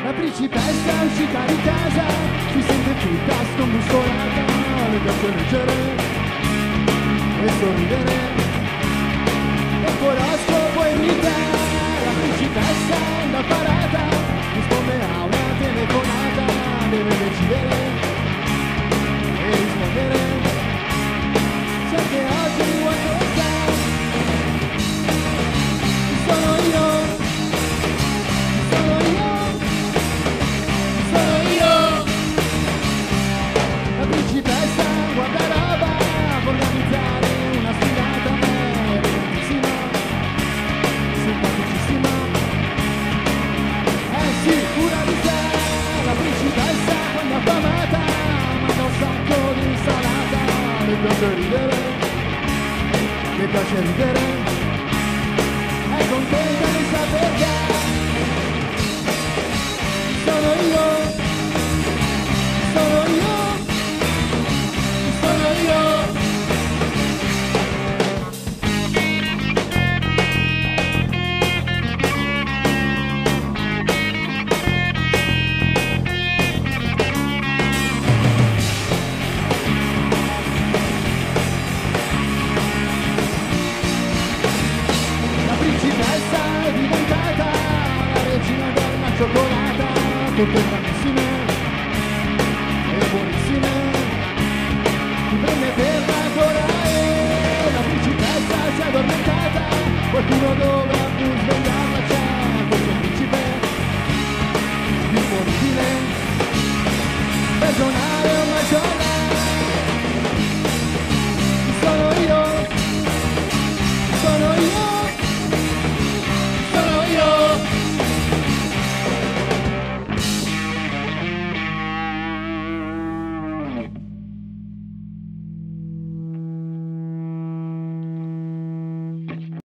La principessa è uscita di casa, si sente tutta scombussolata, le piace leggere e sorridere, e l'oroscopo irrita. La principessa è una parata, risponde a una telefonata, deve decidere e rispondere, se anche oggi vuoi cosa, sono io. La principessa guarda roba, vuole organizzare una sfilata, è bellissima, simpaticissima, sì, cura di sé. La principessa quando è affamata mangia un sacco di insalata, le piace ridere, è contenta di saper che sono io. La principessa è diventata la regina della cioccolata, tutte bravissime e buonissime, ti prende per la gola e la principessa si è addormentata, qualcuno dovrà più svegliarla, c'è questo principe disponibile, personale.